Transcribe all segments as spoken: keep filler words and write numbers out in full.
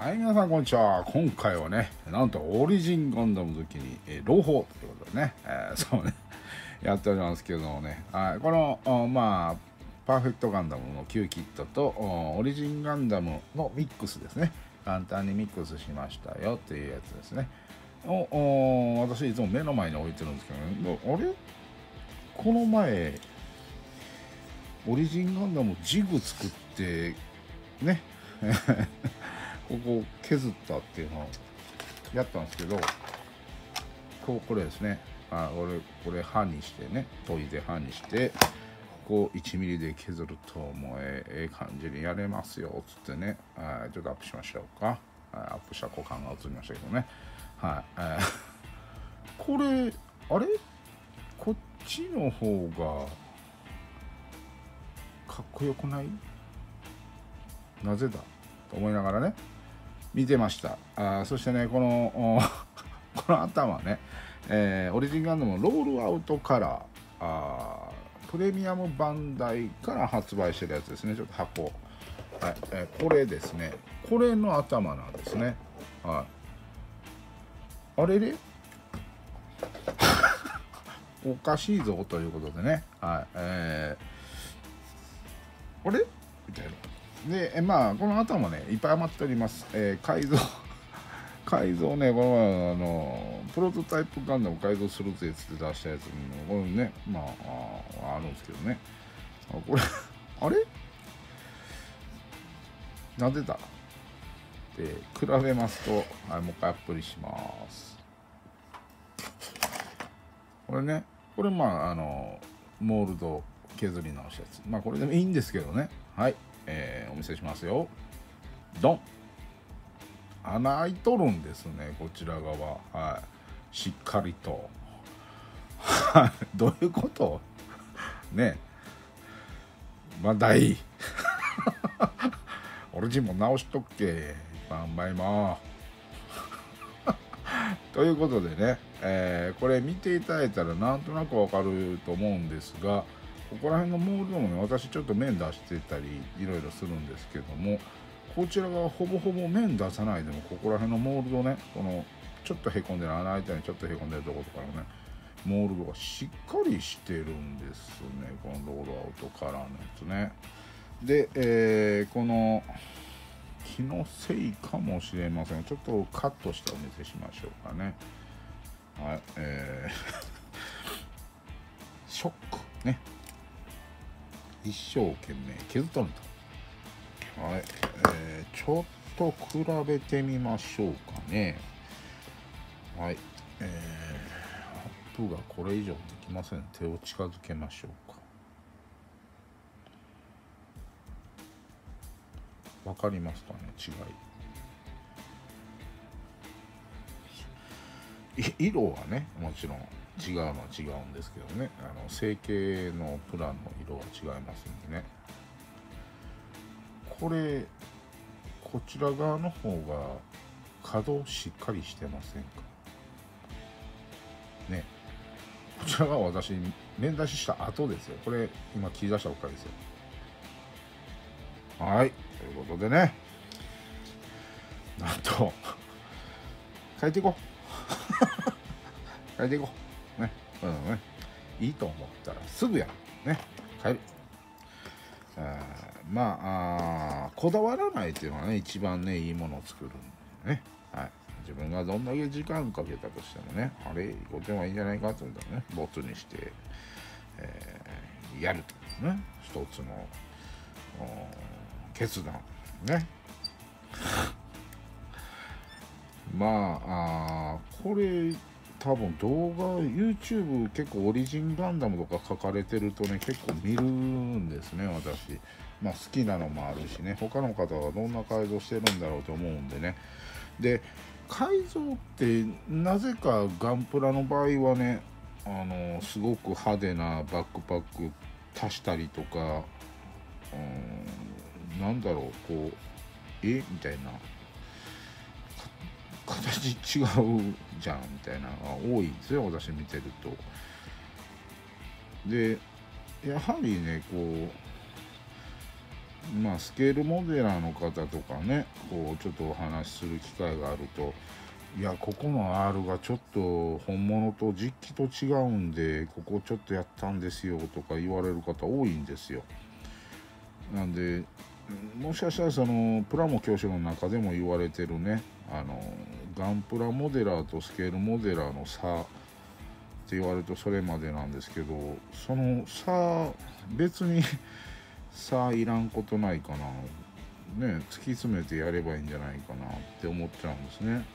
はい、皆さんこんにちは。今回はね、なんとオリジンガンダム好きに、えー、朗報ということでね、えー、そうね、やっておりますけどもね、はい、この、まあ、パーフェクトガンダムの旧キットとオリジンガンダムのミックスですね、簡単にミックスしましたよっていうやつですね。を私いつも目の前に置いてるんですけど、ね、あれこの前、オリジンガンダムジグ作ってねここを削ったっていうのをやったんですけど、こうこれですね、あ俺これ刃にしてね、研いで刃にしてここいちミリで削るともうええ感じにやれますよつってね、あちょっとアップしましょうか。アップした股間が映りましたけどね、はい、えー、これあれこっちの方がかっこよくない？なぜだと思いながらね見てました。あそしてねこのこの頭ね、えー、オリジンガンダムのロールアウトカラー、あープレミアムバンダイから発売してるやつですね。ちょっと箱、はい、えー、これですね、これの頭なんですね。はい、あれれおかしいぞということでね、はい、えー、あれみたいな。で、えまあこの頭ねいっぱい余っております。えー、改造改造ね、この前あのプロトタイプガンダム改造するぜっつって出したやつもこれね、まあ あ, あるんですけどね、あこれあれなんでだで比べますと、はい、もう一回アップにします。これね、これまああのモールド削り直したやつ、まあこれでもいいんですけどね。はい、えー、お見せしますよ。ドン、穴開いとるんですね、こちら側。はい、しっかりとどういうことね。まあ大俺自身も直しとっけバンバイマーということでね、えー、これ見ていただいたらなんとなくわかると思うんですが、ここら辺のモールドもね、私ちょっと面出してたりいろいろするんですけども、こちらがほぼほぼ面出さないでもここら辺のモールドね、このちょっとへこんでる穴開いたりちょっとへこんでるところとかのねモールドがしっかりしてるんですね、このロールアウトカラーのやつね。で、えー、この気のせいかもしれません。ちょっとカットしてお見せしましょうかね。はい、えー、ショックね、一生懸命削っとると。はい、えー、ちょっと比べてみましょうかね。はい、えー、アップがこれ以上できません。手を近づけましょうか。わかりますかね、違い。色はねもちろん違うのは違うんですけどね、あの成形のプランの色は違いますんでね。これこちら側の方が角しっかりしてませんかね。こちらが私面出しした後ですよ。これ今切り出したばっかりですよ。はい、ということでね、なんと変えていこう変えていこうね。うんね、いいと思ったらすぐやるね、変える。あまああこだわらないっていうのはね一番ねいいものを作るんでね。はい、自分がどんだけ時間かけたとしてもね、あれこっちの方がいいんじゃないかと思ったらねボツにして、えー、やるとね一つの決断ね。まああこれ多分動画 YouTube 結構オリジンガンダムとか書かれてるとね結構見るんですね私。まあ好きなのもあるしね、他の方はどんな改造してるんだろうと思うんでね。で改造ってなぜかガンプラの場合はね、あのすごく派手なバックパック足したりとか、うんなんだろうこうえみたいな形違うじゃんみたいなのが多いんですよ私見てると。でやはりねこまあスケールモデラーの方とかね、こうちょっとお話しする機会があると、いやここの R がちょっと本物と実機と違うんでここちょっとやったんですよとか言われる方多いんですよ。なんでもしかしたらそのプラモ教師の中でも言われてるね、あのガンプラモデラーとスケールモデラーの差って言われるとそれまでなんですけど、その差別に差いらんことないかなね、突き詰めてやればいいんじゃないかなって思っちゃうんですね。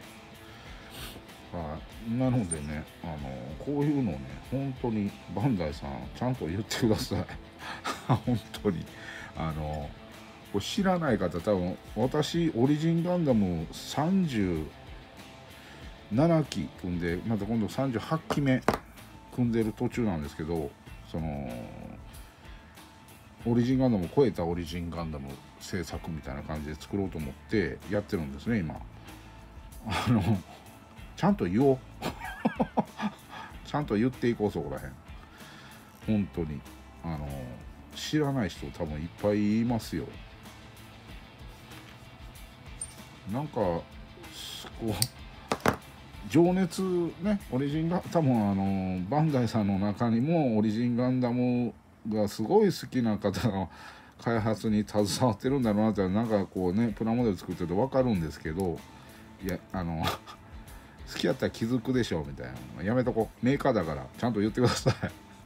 はい、なのでね、あのこういうのね本当にバンダイさんちゃんと言ってください本当にあのこれ知らない方、多分私オリジンガンダムさんじゅうななき組んで、また今度さんじゅうはちきめ組んでる途中なんですけど、そのオリジンガンダムを超えたオリジンガンダム制作みたいな感じで作ろうと思ってやってるんですね今。あのちゃんと言おうちゃんと言っていこう、そこらへん本当にあの知らない人多分いっぱいいますよ。なんかこう情熱ね、オリジンガ多分あのバンダイさんの中にもオリジンガンダムがすごい好きな方が開発に携わってるんだろうなって、なんかこうねプラモデル作ってると分かるんですけど、いやあの好きやったら気づくでしょみたいな、やめとこメーカーだからちゃんと言ってください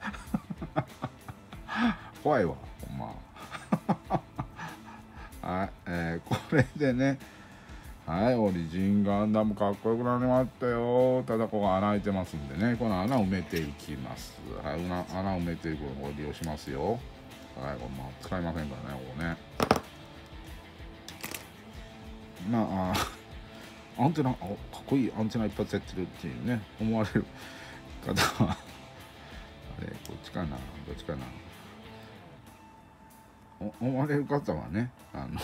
怖いわほんまはい、えー、これでね、はい、オリジンガンダムかっこよくなりましたよ。ただここ穴開いてますんでね、この穴を埋めていきます。はい、穴穴を埋めていくのを利用しますよ。はい、これまあ使いませんからね、ここね。まあアンテナ、あ、かっこいいアンテナいっぱいつやってるっていうね思われる方はあれこっちかな、どっちかな、お思われる方はね、あの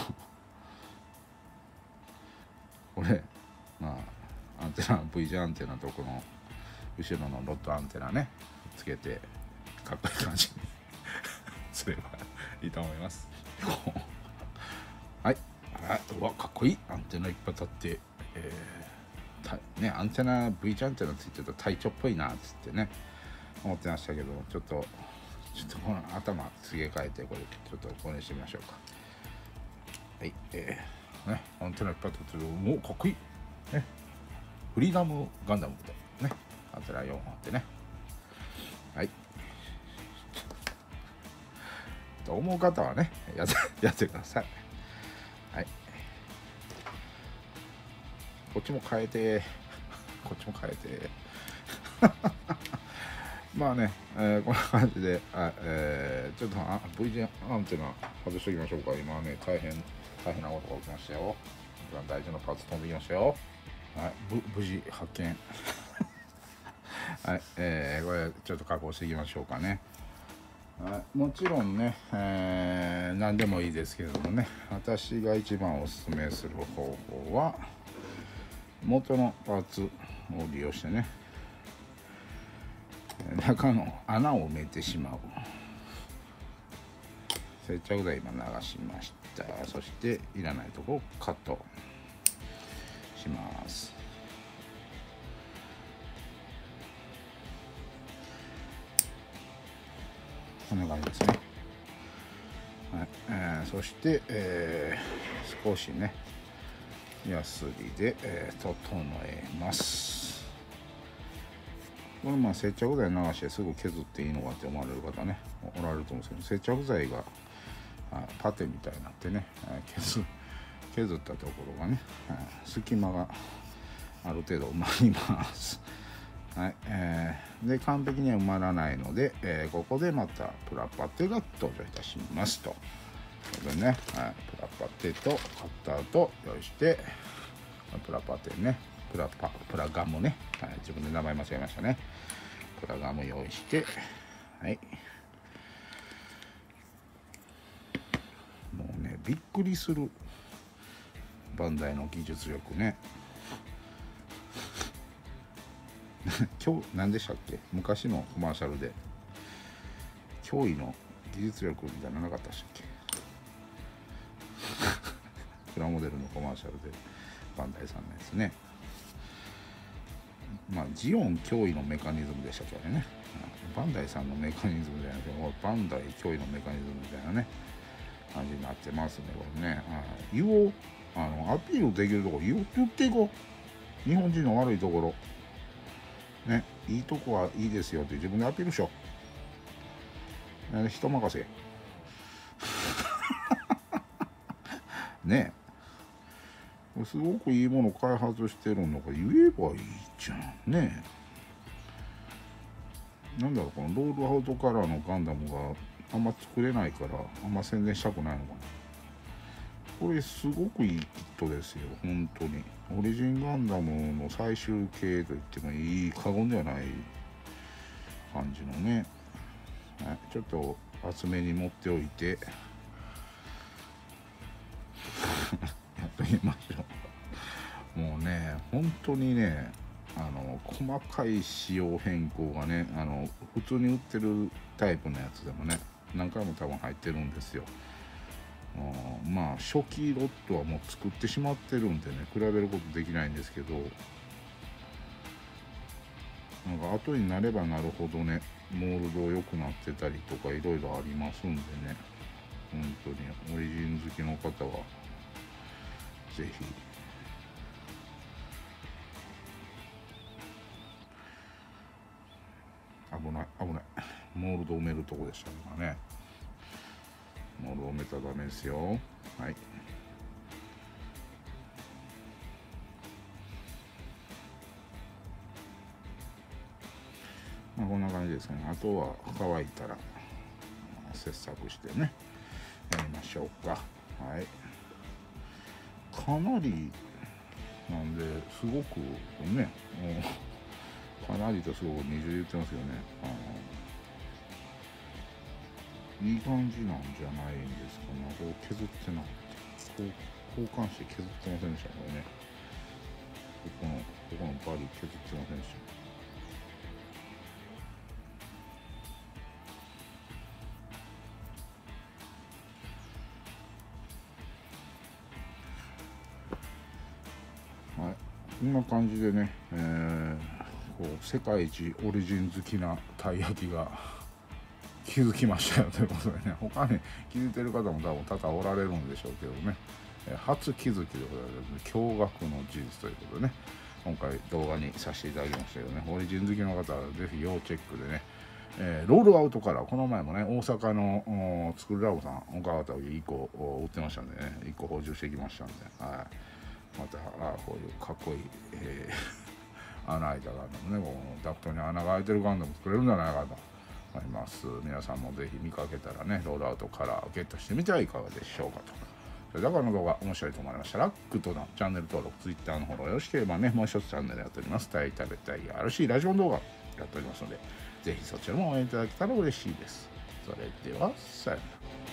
これまあアンテナ V 字アンテナとこの後ろのロッドアンテナねつけてかっこいい感じにすればいいと思いますはい、はい、うわかっこいいアンテナいっぱい立って、えーね、アンテナ V 字アンテナついてると隊長っぽいなっつってね思ってましたけど、ちょっとちょっとこの頭すげ替えてこれちょっとこれにしてみましょうか。はい、えー、ねアンテナいっぱい立ってる、もうかっこいいね、フリーダムガンダムみたいなねアンテナよんほんあってね、はいと思う方はねやってやってください。はい、こっちも変えてこっちも変えてまあね、えー、こんな感じで、あ、えー、ちょっとあ V 字アンテナ外しておきましょうか。今ね大変大変なことが起きましたよ。大事なパーツ飛んできましたよ。はい、無事発見はい、えー、これちょっと加工していきましょうかね。はい、もちろんね、えー、何でもいいですけれどもね、私が一番おすすめする方法は元のパーツを利用してね、中の穴を埋めてしまう。接着剤今流しました。そしていらないところをカットします。こんな感じですね。はい、えー、そして、えー、少しねヤスリで、えー、整えます。これまあ接着剤流してすぐ削っていいのかって思われる方ねおられると思うんですけど、接着剤がパテみたいになってね、削削ったところがね隙間がある程度埋まります。はい、えー、で完璧には埋まらないので、えー、ここでまたプラパテが登場いたしますと。これでね、はい、プラパテとカッターと用意して、プラパテね、プラパプラガムね、はい、自分で名前間違えましたね。プラガム用意して、はい。もうね、びっくりするバンダイの技術力ね。今日何でしたっけ、昔のコマーシャルで驚異の技術力みたいなのなかったでしたっけ。 プラモデルのコマーシャルでバンダイさんのやつね。まあジオン脅威のメカニズムでしたっけね。バンダイさんのメカニズムじゃなくてバンダイ脅威のメカニズムみたいなね感じになってますねこれね。言おう、あのアピールできるところ言おう言っていこう。日本人の悪いところね、いいとこはいいですよって自分でアピールしよう。人任せねえ、すごくいいものを開発してるのか言えばいいじゃんねえ。なんだろう、このロールアウトカラーのガンダムがあんま作れないからあんま宣伝したくないのかな。これすごくいいキットですよ本当に。オリジンガンダムの最終形と言ってもいい過言ではない感じのね、はい、ちょっと厚めに持っておいてやっときましょう。もうね本当にね、あの細かい仕様変更がね、あの普通に売ってるタイプのやつでもね何回も多分入ってるんですよ。まあ初期ロットはもう作ってしまってるんでね比べることできないんですけど、なんか後になればなるほどねモールド良くなってたりとかいろいろありますんでね、本当にオリジン好きの方はぜひ危ない危ないモールド埋めるとこでした今ね。モールド埋めたらダメですよ。はい、まあこんな感じですね。あとは乾いたら切削してねやりましょうか。はい、かなりなんですごくね、かなりとすごく二重言ってますよね。あのいい感じなんじゃないんですかね。こう削ってなこう交換して削ってませんでしたこれね。ここのここのバリ削ってませんでした。はい、こんな感じでね、えー、こう世界一オリジン好きなたい焼きが気づきましたよということでね、他に気づいてる方も多分多々おられるんでしょうけどね、えー、初気づきでございます。驚愕の事実ということでね、今回動画にさせていただきましたけどね、オリジン好きの方はぜひ要チェックでね、えー、ロールアウトカラー、この前もね大阪の作るラボさん岡畑いっこ売ってましたんでね、いっこ補充してきましたんで、はい、またあこういうかっこいい、えー、穴開いたガンダムね、こうダクトに穴が開いてるガンダム作れるんじゃないかと思います。皆さんもぜひ見かけたらねロールアウトカラーをゲットしてみてはいかがでしょうかと。それではこの動画面白いと思われましたらグッドなチャンネル登録、Twitter のフォローよろしければねもう一つチャンネルやっております。大食べたい アールシー ラジオ動画やっておりますのでぜひそちらも応援いただけたら嬉しいです。それではさよなら。